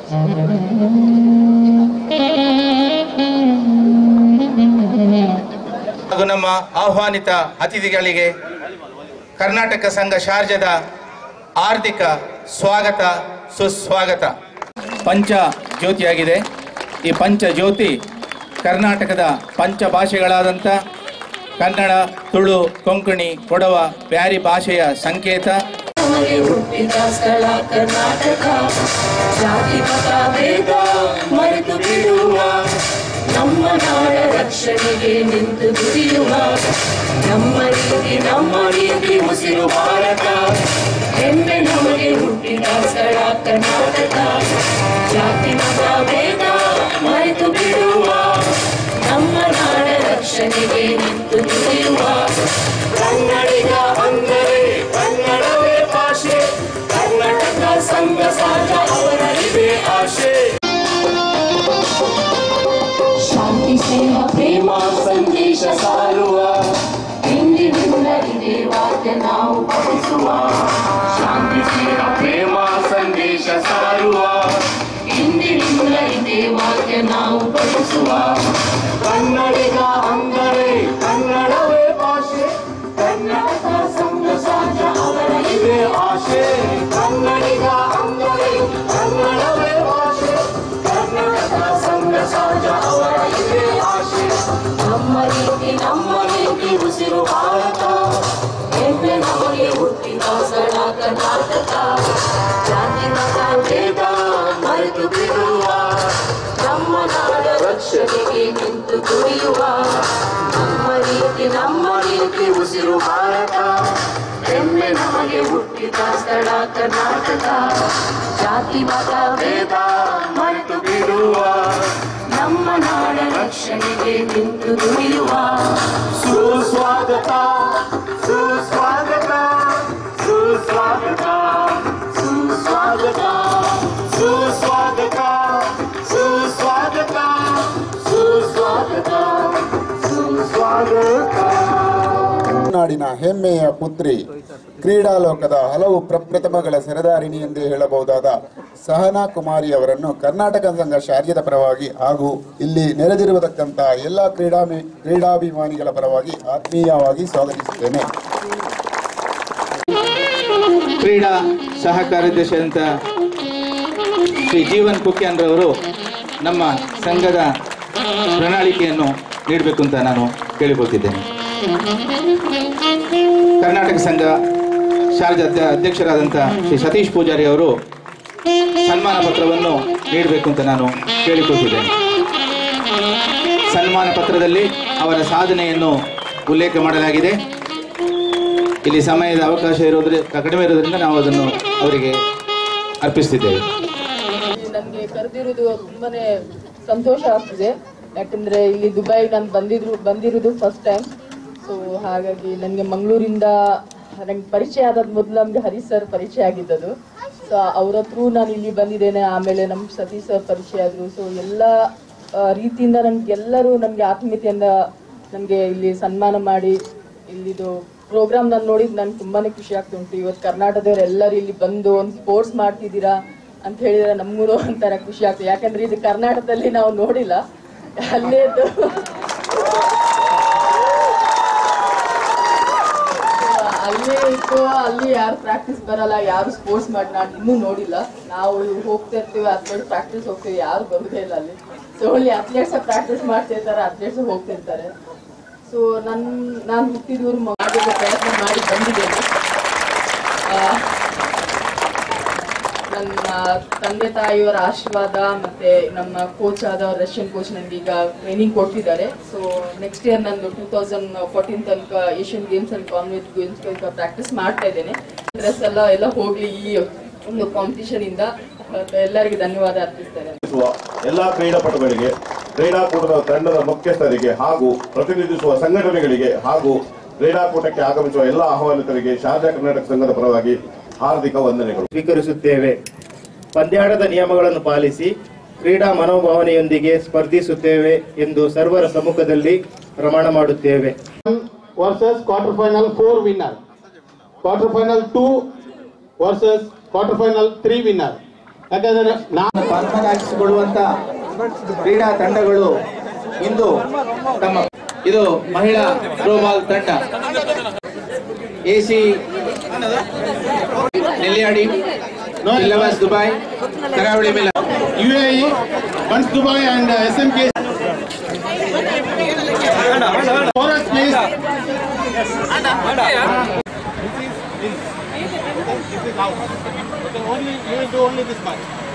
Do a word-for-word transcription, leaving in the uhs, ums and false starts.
ಹಾಗೂ ನಮ್ಮ ಆಹ್ವಾನಿತ ಅತಿಥಿಗಳಿಗೆ ಕರ್ನಾಟಕ ಸಂಘ ಶಾರ್ಜಾದ ಹಾರ್ದಿಕ ಸ್ವಾಗತ ಸುಸ್ವಾಗತ. ಪಂಚ ಜ್ಯೋತಿಯಾಗಿದೆ. ಈ ಪಂಚ ಜ್ಯೋತಿ ಕರ್ನಾಟಕದ ಪಂಚ ಭಾಷೆಗಳಾದಂಥ ಕನ್ನಡ, ತುಳು, ಕೊಂಕಣಿ, ಕೊಡವ, ಬ್ಯಾರಿ ಭಾಷೆಯ ಸಂಕೇತ. ಹುಟ್ಟಿದ ಸ್ಥಳ ಕರ್ನಾಟಕ, ಜಾತಿ ಮತ ಭೇದ ಮರೆತು ಬಿಡುವ, ನಮ್ಮ ನಾಡ ರಕ್ಷಣೆಗೆ ನಿಂತು ದುಡಿಯುವ, ನಮ್ಮ ರೀತಿ ನಮ್ಮ ರೀತಿ ಉಸಿರು ಭಾರತ, ಹೆಮ್ಮೆ ನಮಗೆ ಹುಟ್ಟಿದ ಸ್ಥಳ ಕರ್ನಾಟಕ, ಜಾತಿ ಮತ ಭೇದ ಮರೆತು ಬಿಡುವ, ನಮ್ಮ ನಾಡ ರಕ್ಷಣೆಗೆ ನಿಂತು ದುಡಿಯುವ, ಕನ್ನಡಿಗ ಅಂದರೆ ಕನ್ನಡವೇ ಭಾಷೆ, ಕರ್ನಾಟಕ ಸಂಘ ಸಾಧ ಅವರ ಇದೇ ಆಶೆ. ಶಾಂತಿ ಸ್ನೇಹ ಪ್ರೇಮ ಸಂದೇಶ ಸಾರುವ, ಇಂದಿನಿಂದ ಇದೇ ವಾಕ್ಯ ನಾವು ಪಠಿಸುವ, ಶಾಂತಿ ಸ್ನೇಹ ಪ್ರೇಮ ಸಂದೇಶ ಸಾರುವ, ಇಂದಿನಿಂದ ಇದೇ ವಾಕ್ಯ ನಾವು ಪಠಿಸುವ, ಕನ್ನಡಿಗ ಅಂದರೆ ಕನ್ನಡವೇ ಭಾಷೆ, ಕರ್ನಾಟಕ ಸಂಘ ಸಾಧ ಅವರ ಇದೇ ಆಶೆ, ಕನ್ನಡಿಗ ಅಂದರೆ ಕನ್ನಡವೇ ಭಾಷೆ, ಕರ್ನಾಟಕ ಸಂಘ ಸಾಧ ಅವರ ಇದೇ ಆಶೆ, ನಮ್ಮ ರೀತಿ ನಮ್ಮ ರೀತಿ ಉಸಿರು ಭಾರತ, ಹೆಮ್ಮೆ ನಮಗೆ ಹುಟ್ಟಿದ ಸ್ಥಳ ಕರ್ನಾಟಕ, ಜಾತಿ ಮತ ಭೇದ ಮರೆತು ಬಿಡುವ, ನಮ್ಮ ನಾಡ ರಕ್ಷಣೆಗೆ ನಿಂತು ದುಡಿಯುವ, ನಮ್ಮ ರೀತಿ ನಮ್ಮ ರೀತಿ ಉಸಿರು ಭಾರತ, ಹೆಮ್ಮೆ ನಮಗೆ ಹುಟ್ಟಿದ ಸ್ಥಳ ಕರ್ನಾಟಕ, ಜಾತಿ ಮತ ಭೇದ ಮರೆತು ಬಿಡುವ, ನಮ್ಮ ನಾಡ ರಕ್ಷಣೆಗೆ ನಿಂತು ದುಡಿಯುವ. ಸುಸ್ವಾಗತ ಸುಸ್ವಾಗತ ಸುಸ್ವಾಗತ ಸುಸ್ವಾಗತ ಸುಸ್ವಾಗತ ಸುಸ್ವಾಗತ ಸುಸ್ವಾಗತ ಸುಸ್ವಾಗತ. ನಾಡಿನ ಹೆಮ್ಮೆಯ ಪುತ್ರಿ, ಕ್ರೀಡಾಲೋಕದ ಹಲವು ಪ್ರಪ್ರಥಮಗಳ ಸರದಾರಿಣಿ ಎಂದೇ ಹೇಳಬಹುದಾದ ಸಹನಾ ಕುಮಾರಿ ಅವರನ್ನು ಕರ್ನಾಟಕ ಸಂಘ ಶಾರ್ಜಾದ ಪರವಾಗಿ ಹಾಗೂ ಇಲ್ಲಿ ನೆರೆದಿರುವುದಕ್ಕಂತ ಎಲ್ಲ ಕ್ರೀಡಾ ಕ್ರೀಡಾಭಿಮಾನಿಗಳ ಪರವಾಗಿ ಆತ್ಮೀಯವಾಗಿ ಸ್ವಾಗತಿಸುತ್ತೇನೆ. ಕ್ರೀಡಾ ಸಹ ಕಾರ್ಯದರ್ಶಿಯಾದಂಥ ಶ್ರೀ ಜೀವನ್ ಕುಕ್ಯಾನ್ರವರು ನಮ್ಮ ಸಂಘದ ಪ್ರಣಾಳಿಕೆಯನ್ನು ನೀಡಬೇಕು ಅಂತ ನಾನು ಕೇಳಿಕೊಳ್ತಿದ್ದೇನೆ. ಕರ್ನಾಟಕ ಸಂಘ ಶಾರ್ಜಾದ ಅಧ್ಯಕ್ಷರಾದಂಥ ಶ್ರೀ ಸತೀಶ್ ಪೂಜಾರಿ ಅವರು ಸನ್ಮಾನ ಪತ್ರವನ್ನು ನೀಡಬೇಕು ಅಂತ ನಾನು ಕೇಳಿಕೊಳ್ತಿದ್ದೇನೆ. ಸನ್ಮಾನ ಪತ್ರದಲ್ಲಿ ಅವರ ಸಾಧನೆಯನ್ನು ಉಲ್ಲೇಖ ಮಾಡಲಾಗಿದೆ. ಇಲ್ಲಿ ಸಮಯದ ಅವಕಾಶ ಇರೋದ್ರಿಂದ ಕಡಿಮೆ ಇರೋದ್ರಿಂದ ನಾವು ಅದನ್ನು ಅವರಿಗೆ ಅರ್ಪಿಸ್ತಿದ್ದೇವೆ. ನನಗೆ ಕರೆದಿರೋದು ತುಂಬಾನೇ ಸಂತೋಷ ಆಗ್ತಿದೆ. ಯಾಕಂದ್ರೆ ಇಲ್ಲಿ ದುಬೈ ನಾನು ಬಂದಿದ್ರು ಬಂದಿರೋದು ಫಸ್ಟ್ ಟೈಮ್. ಸೊ ಹಾಗಾಗಿ ನನಗೆ ಮಂಗಳೂರಿಂದ ನಂಗೆ ಪರಿಚಯ ಆದದ್ದು ಮೊದಲು ನಮಗೆ ಹರಿ ಸರ್ ಪರಿಚಯ ಆಗಿದ್ದದು. ಸೊ ಅವ್ರ ಹತ್ರ ನಾನು ಇಲ್ಲಿ ಬಂದಿದ್ದೇನೆ. ಆಮೇಲೆ ನಮ್ಮ ಸತೀಶ್ ಸರ್ ಪರಿಚಯ ಆದರು. ಸೊ ಎಲ್ಲ ರೀತಿಯಿಂದ ನಮ್ಗೆ ಎಲ್ಲರೂ ನಮಗೆ ಆತ್ಮೀಯತೆಯಿಂದ ನಮಗೆ ಇಲ್ಲಿ ಸನ್ಮಾನ ಮಾಡಿ ಇಲ್ಲಿದು ಪ್ರೋಗ್ರಾಮ್ ನಾನು ನೋಡಿದ್ದು ನನಗೆ ತುಂಬಾನೇ ಖುಷಿ ಆಗ್ತುಂಟು. ಇವತ್ತು ಕರ್ನಾಟಕದವ್ರು ಎಲ್ಲರೂ ಇಲ್ಲಿ ಬಂದು ಒಂದು ಸ್ಪೋರ್ಟ್ಸ್ ಮಾಡ್ತಿದ್ದೀರಾ ಅಂತ ಹೇಳಿದ್ರೆ ನಮಗೂ ಒಂಥರ ಖುಷಿ ಆಗ್ತದೆ. ಯಾಕಂದ್ರೆ ಇದು ಕರ್ನಾಟಕದಲ್ಲಿ ನಾವು ನೋಡಿಲ್ಲ. ಅಲ್ಲೇದು ಅಲ್ಲೇ ಇತ್ತು, ಅಲ್ಲಿ ಯಾರು ಪ್ರಾಕ್ಟೀಸ್ ಬರಲ್ಲ, ಯಾರು ಸ್ಪೋರ್ಟ್ಸ್ ಮಾಡಿ ನಾನು ಇನ್ನೂ ನೋಡಿಲ್ಲ. ನಾವು ಹೋಗ್ತಾ ಇರ್ತೀವಿ ಅಥ್ಲೆಟ್ ಪ್ರಾಕ್ಟೀಸ್ ಹೋಗ್ತೀವಿ, ಯಾರು ಬರುದೇ ಇಲ್ಲ ಅಲ್ಲಿ. ಸೊ ಅಲ್ಲಿ ಅಥ್ಲೆಟ್ಸ್ ಪ್ರಾಕ್ಟೀಸ್ ಮಾಡ್ತಿರ್ತಾರೆ, ಅಥ್ಲೆಟ್ಸ್ ಹೋಗ್ತಿರ್ತಾರೆ. ಸೊ ನನ್ ನಾನು ಹುಟ್ಟಿದವರು ಮಾಡೋಕ್ಕೆ ಪ್ರಯತ್ನ ಮಾಡಿ ಬಂದಿದ್ದೇನೆ. ನನ್ನ ತಂದೆ ತಾಯಿಯವರ ಆಶೀರ್ವಾದ ಮತ್ತೆ ನಮ್ಮ ಕೋಚ್ ಆದ ರಷ್ಯನ್ ಕೋಚ್ ನನಗೆ ಈಗ ಟ್ರೈನಿಂಗ್ ಕೊಡ್ತಿದ್ದಾರೆ. ಸೊ ನೆಕ್ಸ್ಟ್ ಇಯರ್ ನಂದು ಟೂ ತೌಸಂಡ್ ಫೋರ್ಟೀನ್ ತನಕ Asian Games and Commonwealth Games ತನಕ ಪ್ರಾಕ್ಟೀಸ್ ಮಾಡ್ತಾ ಇದ್ದೇನೆ. ಡ್ರೆಸ್ ಎಲ್ಲ ಎಲ್ಲ ಹೋಗ್ಲಿ ಈ ಒಂದು ಕಾಂಪಿಟಿಷನ್ ಇಂದ ಎಲ್ಲರಿಗೆ ಧನ್ಯವಾದ ಅರ್ಪಿಸ್ತೇನೆ. ಎಲ್ಲಾ ಕ್ರೀಡಾಪಟುಗಳಿಗೆ, ಕ್ರೀಡಾಕೂಟದ ತಂಡದ ಮುಖ್ಯಸ್ಥರಿಗೆ ಹಾಗೂ ಪ್ರತಿನಿಧಿಸುವ ಸಂಘಟನೆಗಳಿಗೆ ಹಾಗೂ ಕ್ರೀಡಾಕೂಟಕ್ಕೆ ಆಗಮಿಸುವ ಎಲ್ಲ ಆಹ್ವಾನಿತರಿಗೆ ಶಾರ್ಜಾ ಕರ್ನಾಟಕ ಸಂಘದ ಪರವಾಗಿ ಹಾರ್ದಿಕ ವಂದನೆಗಳು ಸ್ವೀಕರಿಸುತ್ತೇವೆ. ಪಂದ್ಯಾಟದ ನಿಯಮಗಳನ್ನು ಪಾಲಿಸಿ ಕ್ರೀಡಾ ಮನೋಭಾವನೆಯೊಂದಿಗೆ ಸ್ಪರ್ಧಿಸುತ್ತೇವೆ ಎಂದು ಸರ್ವರ ಸಮ್ಮುಖದಲ್ಲಿ ಪ್ರಮಾಣ ಮಾಡುತ್ತೇವೆ. Versus quarter final four winner, quarter final two versus quarter final three winner. ಯಾಕಂದ್ರೆ ನಾನು ಪದಕಗಳಿಸಿಕೊಳ್ಳುವಂತ ಕ್ರೀಡಾ ತಂಡಗಳು ಇಂದು ತಮ್ಮ ಇದು ಮಹಿಳಾ ಥ್ರೋಬಾಲ್ ತಂಡ ಎಸಿ ನೆಲ್ಲಿಯಾಡಿ ಇಲ್ಲವಾಸ್ ದುಬೈ ಕರಾವಳಿ ಮೇಲೆ U A E, once Dubai and uh, S M K. Chorus, please. This is out. Okay, only you will do only this much.